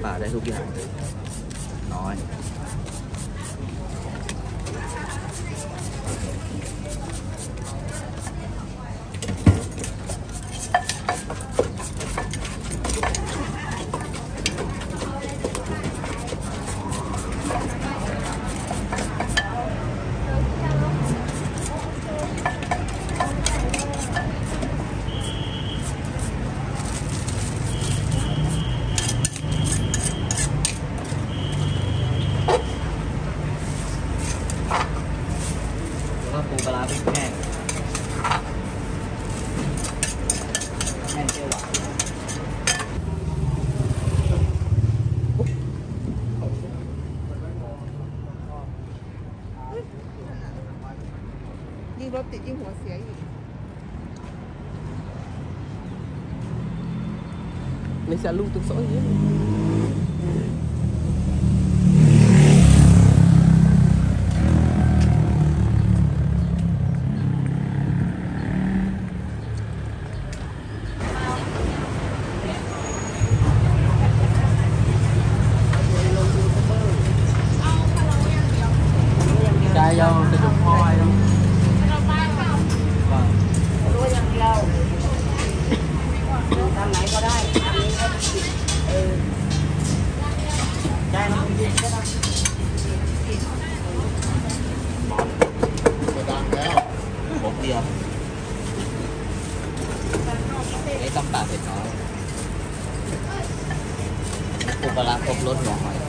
ป่าได้ทุกอย่างน้อยปูปลาร้าเป็นแห้งแห้งเปรี้ยวหวานยิ่งรถติดยิ่งหัวเสียอีกไม่ใช่ลูกตุ๊กโซ่อย่างนี้ยาวจะจุดพอยเราไปเปล่ารู้อย่างเดียวทำไหนก็ได้ทำนี้ก็ได้นะก็ได้กระดังแล้วผมเดียวไอ้ต้องตัดเสร็จน้อยปูปลาร้าครบรสหน่อย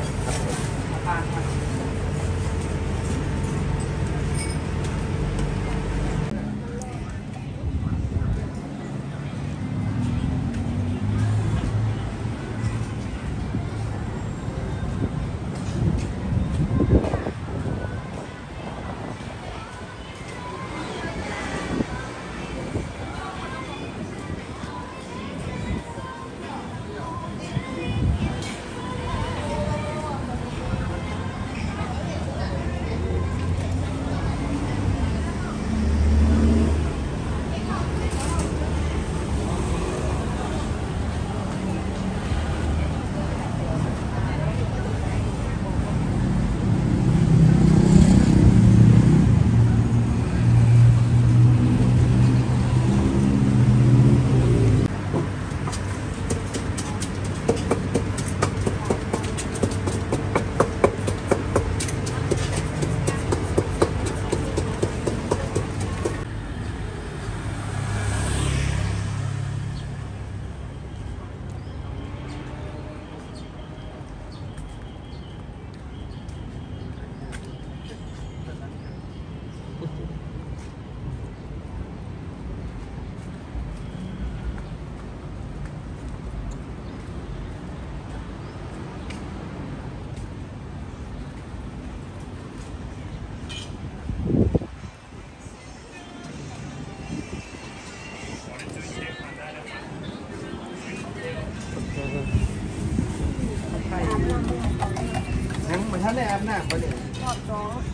เหมือนท่านได้อาบน้ำปะเนี่ยทอดร้อน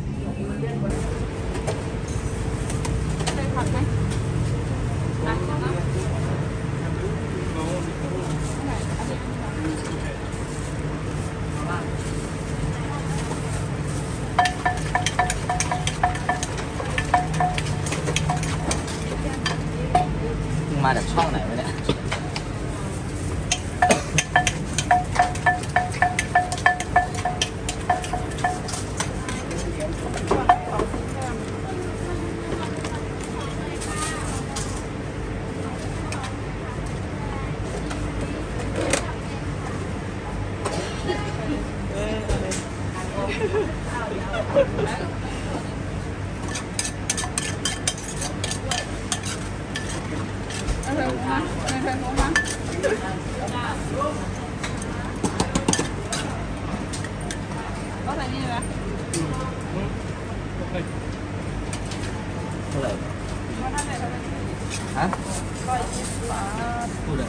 เคยผัดไหมมาจากช่องไหนวะเนี่ยก็ใส่นี่เลยเท่าไหร่ฮะพูดเลย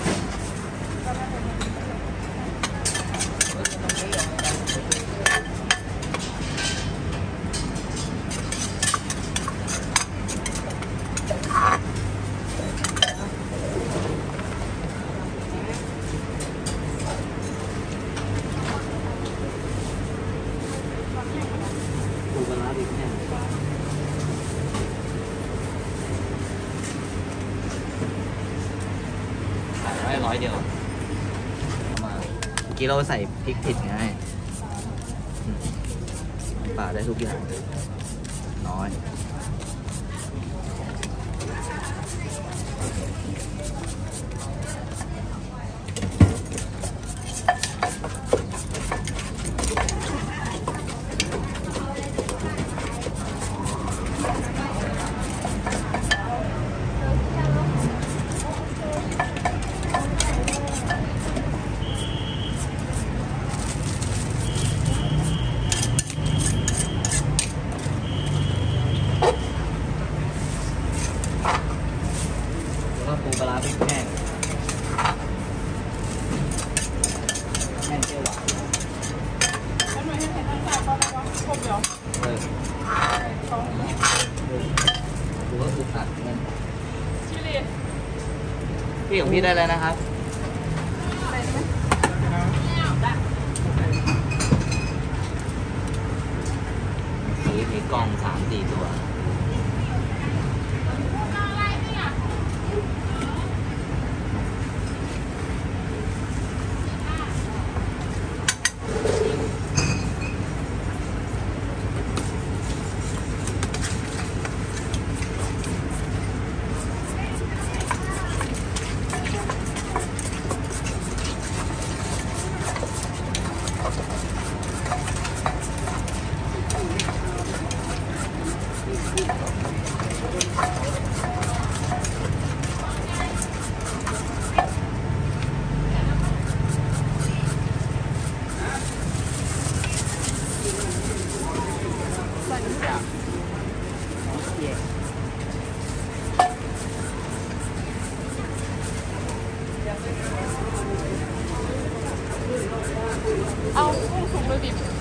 กี้เราใส่พริกผิดไงป่าได้ทุกอย่างน้อยแล้วก็ปูปลาร้าพริกแห้งแห้งเปรี้ยวหวานทำไมให้เห็นทั้งสามตอนนั้นวะครบเหรอตรงนี้ดูว่าคือผัดมันชิลีพี่ของพี่ได้เลยนะครับมีกล่อง3-4 ตัวเอากุ้งสุกเลยดิ